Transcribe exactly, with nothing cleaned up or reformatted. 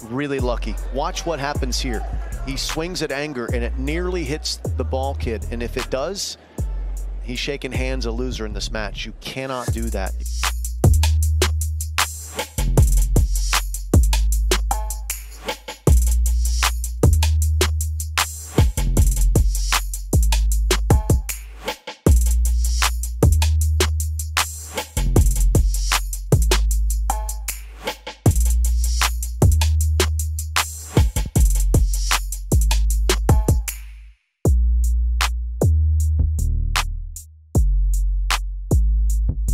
really lucky. Watch what happens here. He swings at anger and it nearly hits the ball kid. And if it does, he's shaking hands a loser in this match. You cannot do that.